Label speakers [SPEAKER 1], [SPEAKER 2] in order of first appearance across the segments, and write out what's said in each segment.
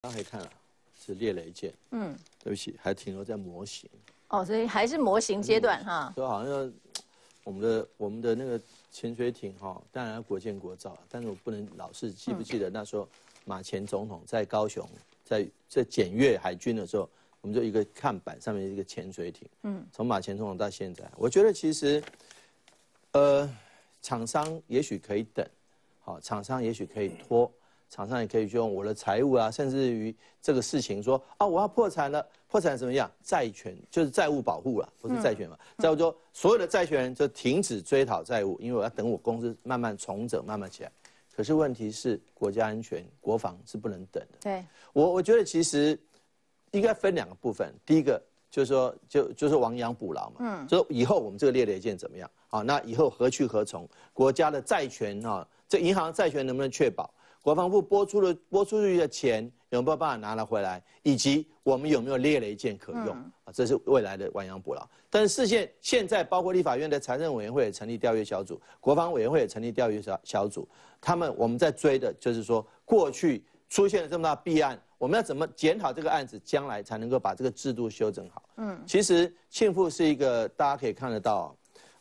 [SPEAKER 1] 大家可以看了，是猎雷舰。对不起，还停留在模型。
[SPEAKER 2] 哦，所以还是模型阶段哈。
[SPEAKER 1] 就好像我们的那个潜水艇哈，当然要国建国造，但是我不能老是记不记得那时候马前总统在高雄在检阅海军的时候，我们就一个看板上面一个潜水艇。从马前总统到现在，我觉得其实，厂商也许可以等，好，厂商也许可以拖。厂商也可以用我的财务啊，甚至于这个事情说啊，我要破产了，破产怎么样？债权就是债务保护了，不是债权嘛？债务说所有的债权人就停止追讨债务，因为我要等我公司慢慢重整，慢慢起来。可是问题是国家安全、国防是不能等的。
[SPEAKER 2] 对，
[SPEAKER 1] 我觉得其实应该分2个部分，第一个就是说就是亡羊补牢嘛，就是以后我们这个猎雷舰怎么样？啊，那以后何去何从？国家的债权啊，这银行债权能不能确保？国防部拨出去的钱有没有办法拿了回来，以及我们有没有猎雷舰可用啊？这是未来的亡羊补牢。但是现在包括立法院的财政委员会也成立调阅小组，国防委员会也成立调阅小组，我们在追的就是说过去出现了这么大弊案，我们要怎么检讨这个案子，将来才能够把这个制度修正好。其实庆富是一个大家可以看得到，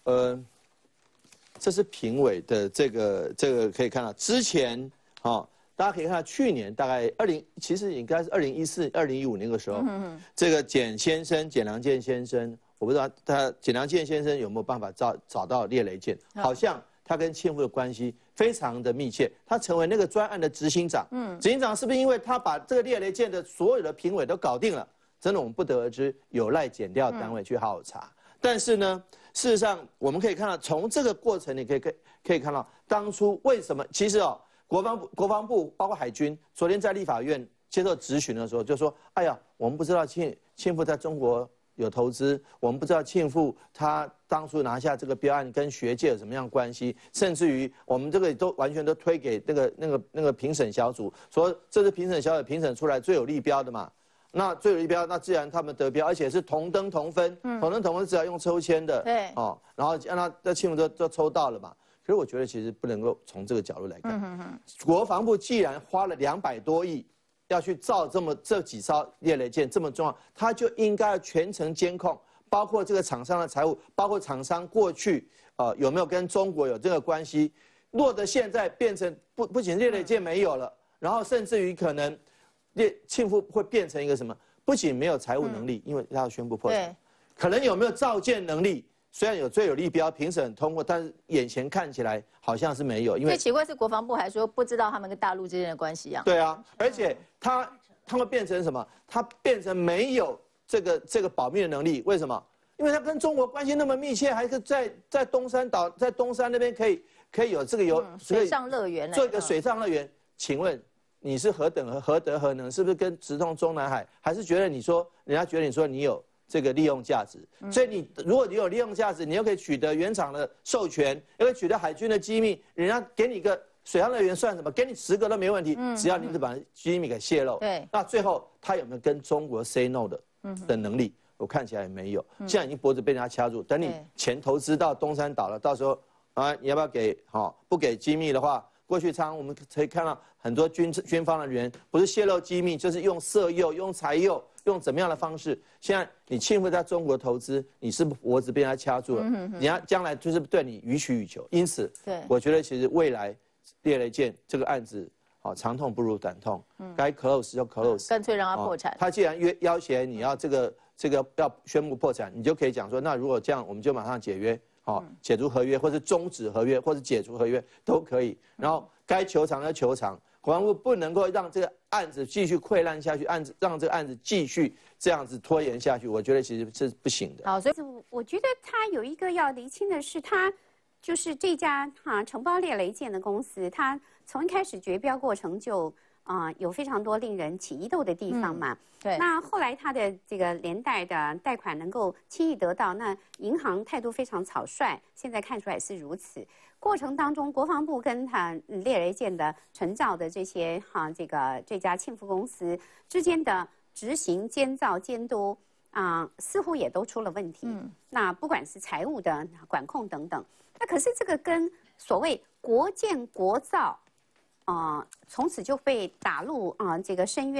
[SPEAKER 1] 这是评委的这个可以看到之前。大家可以看到，去年大概其实应该是2014、2015那个时候，这个简良健先生，我不知道简良健先生有没有办法找到猎雷舰，好像他跟庆富的关系非常的密切，他成为那个专案的执行长。执行长是不是因为他把这个猎雷舰的所有的评委都搞定了？真的我们不得而知，有赖检调单位去好好查。但是呢，事实上我们可以看到，从这个过程你可以看到，当初为什么其实国防部包括海军，昨天在立法院接受质询的时候就说：“哎呀，我们不知道庆富在中国有投资，我们不知道庆富他当初拿下这个标案跟学界有什么样的关系，甚至于我们这个都完全都推给那个评审小组，说这是评审小组评审出来最有利标的嘛。那最有利标，那自然他们得标，而且是同登同分，同登同分只要用抽签的，
[SPEAKER 2] 对，
[SPEAKER 1] 然后让他庆富都抽到了嘛。”可是我觉得其实不能够从这个角度来看。国防部既然花了200多亿要去造这几艘猎雷舰这么重要，他就应该要全程监控，包括这个厂商的财务，包括厂商过去有没有跟中国有这个关系。落得现在变成不仅猎雷舰没有了，然后甚至于可能庆富会变成一个什么？不仅没有财务能力，因为他要宣布破产，可能有没有造舰能力？虽然有最有利标评审通过，但是眼前看起来好像是没有。因为
[SPEAKER 2] 最奇怪是国防部还说不知道他们跟大陆之间的关系啊。
[SPEAKER 1] 对啊，而且他会变成什么？他变成没有这个保密的能力。为什么？因为他跟中国关系那么密切，还是在东山岛，在东山那边可以有这个
[SPEAKER 2] 水上乐园，
[SPEAKER 1] 做一个水上乐园。请问你是何德何能？是不是跟直通中南海？还是觉得人家觉得你说你有这个利用价值？所以如果你有利用价值，你又可以取得原厂的授权，又可以取得海军的机密，人家给你个水上乐园算什么？给你10个都没问题，只要你只把机密给泄露。
[SPEAKER 2] 对，
[SPEAKER 1] 那最后他有没有跟中国 say no 的能力？我看起来没有。现在已经脖子被人家掐住，等你钱投资到东山岛了，到时候你要不要给？不给机密的话，过去我们可以看到很多军方的人不是泄露机密，就是用色诱、用财诱。用怎么样的方式？现在你庆富在中国投资，你是不是脖子被他掐住了？你要将来就是对你予取予求。因此，我觉得其实未来猎雷舰这个案子，长痛不如短痛，该 close 就 close，
[SPEAKER 2] 干脆让他破产。
[SPEAKER 1] 他既然要挟你要这个要宣布破产，你就可以讲说，那如果这样，我们就马上解约，解除合约，或是终止合约，或是解除合约都可以。然后该求偿的求偿。国防部不能够让这个案子继续溃烂下去，让这个案子继续这样子拖延下去，我觉得其实是不行的。
[SPEAKER 3] 好，所以我觉得他有一个要厘清的是，他就是这家承包猎雷舰的公司，他从一开始决标过程就有非常多令人起疑窦的地方嘛。
[SPEAKER 2] 对。那
[SPEAKER 3] 后来他的这个连带的贷款能够轻易得到，那银行态度非常草率，现在看出来是如此。过程当中，国防部跟猎雷舰的承造的这些这家庆富公司之间的执行、监造、监督似乎也都出了问题。那不管是财务的管控等等，那可是这个跟所谓国建国造，从此就被打入这个深渊，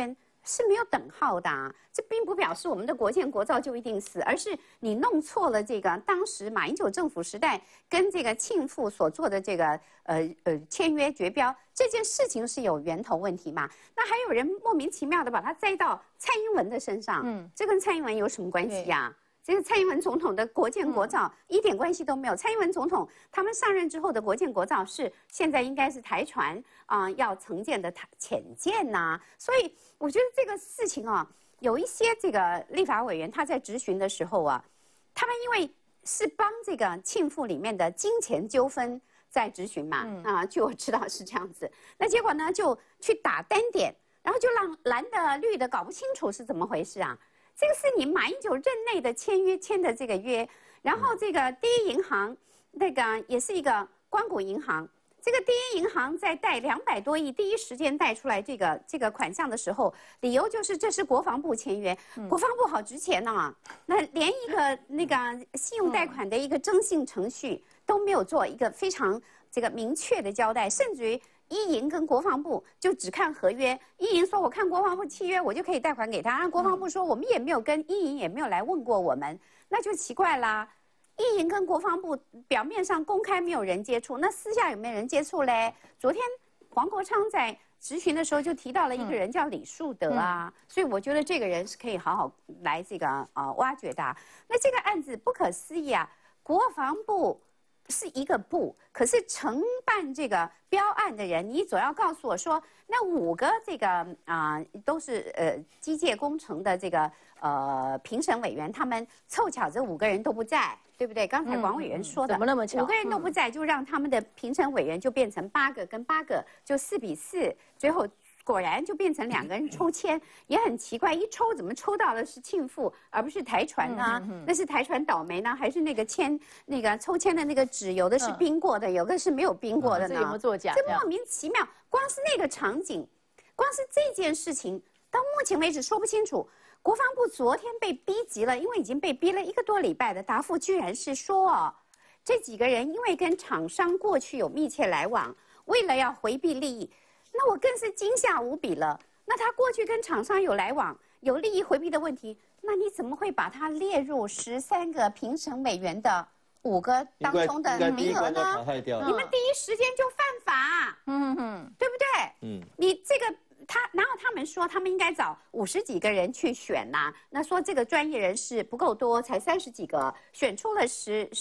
[SPEAKER 3] 是没有等号的啊。这并不表示我们的国建国造就一定死，而是你弄错了这个当时马英九政府时代跟这个庆富所做的这个签约绝标这件事情是有源头问题嘛？那还有人莫名其妙的把它栽到蔡英文的身上，这跟蔡英文有什么关系呀？这个蔡英文总统的国建国造一点关系都没有。蔡英文总统他们上任之后的国建国造是现在应该是台船要承建的潜舰呐，所以我觉得这个事情啊，有一些这个立法委员他在质询的时候啊，他们因为是帮这个庆富里面的金钱纠纷在质询嘛，据我知道是这样子，那结果呢就去打单点，然后就让蓝的绿的搞不清楚是怎么回事啊。这个是你马英九任内的签的这个约，然后这个第一银行那个也是一个光谷银行，这个第一银行在贷200多亿，第一时间贷出来这个款项的时候，理由就是这是国防部签约，国防部好值钱呢，那连一个那个信用贷款的一个征信程序都没有做一个非常这个明确的交代，甚至于。一银跟国防部就只看合约，一银说我看国防部契约，我就可以贷款给他。让国防部说我们也没有跟一银也没有来问过我们，那就奇怪啦。一银跟国防部表面上公开没有人接触，那私下有没有人接触嘞？昨天黄国昌在质询的时候就提到了一个人叫李树德啊，所以我觉得这个人是可以好好来这个挖掘的。那这个案子不可思议啊，国防部。是一个部，可是承办这个标案的人，你总要告诉我说，那5个这个都是机械工程的这个评审委员，他们凑巧这5个人都不在，对不对？刚才王委员说的，
[SPEAKER 2] 怎么那么巧？
[SPEAKER 3] 5个人都不在，就让他们的评审委员就变成8个跟8个，就4比4，最后。果然就变成2个人抽签，也很奇怪，一抽怎么抽到的是庆富，而不是台船呢？那是台船倒霉呢，还是那个抽签的那个纸，有的是冰过的，有的是没有冰过的呢？
[SPEAKER 2] 这有没有作假？
[SPEAKER 3] 这莫名其妙，光是那个场景，光是这件事情，到目前为止说不清楚。国防部昨天被逼急了，因为已经被逼了1个多礼拜的答复，居然是说，这几个人因为跟厂商过去有密切来往，为了要回避利益。那我更是惊吓无比了。那他过去跟厂商有来往、有利益回避的问题，那你怎么会把它列入13个评审委员的5个当中的名额呢？你们第一时间就犯法，对不对？你这个然后他们说他们应该找50几个人去选呐，那说这个专业人士不够多，才30几个，选出了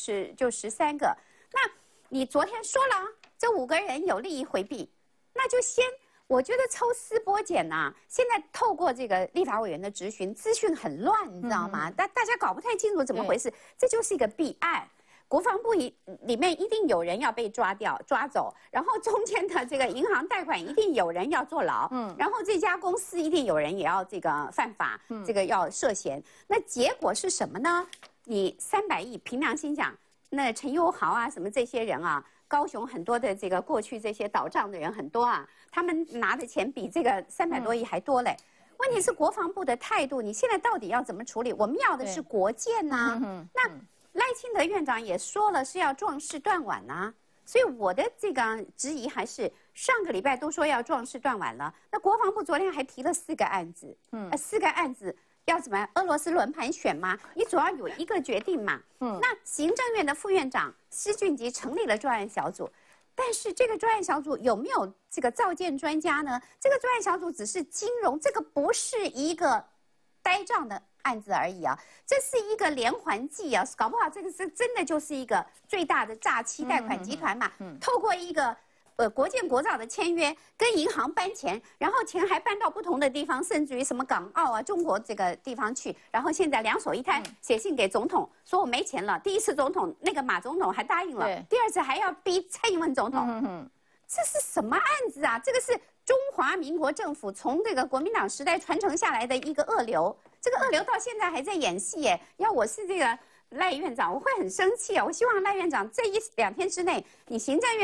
[SPEAKER 3] 13个。那你昨天说了，这5个人有利益回避。那就我觉得抽丝剥茧呐。现在透过这个立法委员的质询，资讯很乱，你知道吗？大家搞不太清楚怎么回事，这就是一个弊案。国防部里面一定有人要被抓走，然后中间的这个银行贷款一定有人要坐牢，然后这家公司一定有人也要这个犯法，这个要涉嫌。那结果是什么呢？你300亿，凭良心讲，那陈优豪啊，什么这些人啊。高雄很多的这个过去这些倒账的人很多啊，他们拿的钱比这个300多亿还多嘞。问题是国防部的态度，你现在到底要怎么处理？我们要的是国建呐。那赖清德院长也说了是要壮士断腕呐。所以我的这个质疑还是上个礼拜都说要壮士断腕了，那国防部昨天还提了4个案子，4个案子。要怎么俄罗斯轮盘选吗？你总要有一个决定嘛。那行政院的副院长施俊吉成立了专案小组，但是这个专案小组有没有这个造舰专家呢？这个专案小组只是金融，这个不是一个呆账的案子而已啊，这是一个连环计啊，搞不好这个是真的就是一个最大的诈欺贷款集团嘛。透过一个国建国造的签约，跟银行搬钱，然后钱还搬到不同的地方，甚至于什么港澳啊、中国这个地方去，然后现在2手一摊，写信给总统说我没钱了。第一次总统那个马总统还答应了，第2次还要逼蔡英文总统，这是什么案子啊？这个是中华民国政府从这个国民党时代传承下来的一个恶流，这个恶流到现在还在演戏耶。要我是这个赖院长，我会很生气啊！我希望赖院长这1-2天之内，你行政院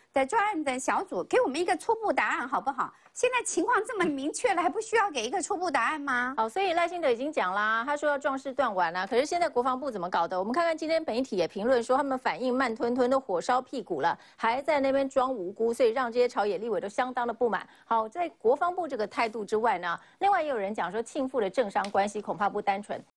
[SPEAKER 3] 的专案的小组给我们一个初步答案，好不好？现在情况这么明确了，还不需要给一个初步答案吗？
[SPEAKER 2] 好，所以赖清德已经讲啦，他说要壮士断腕啦。可是现在国防部怎么搞的？我们看看今天媒体也评论说，他们反应慢吞吞，都火烧屁股了，还在那边装无辜，所以让这些朝野立委都相当的不满。好，在国防部这个态度之外呢，另外也有人讲说，庆父的政商关系恐怕不单纯。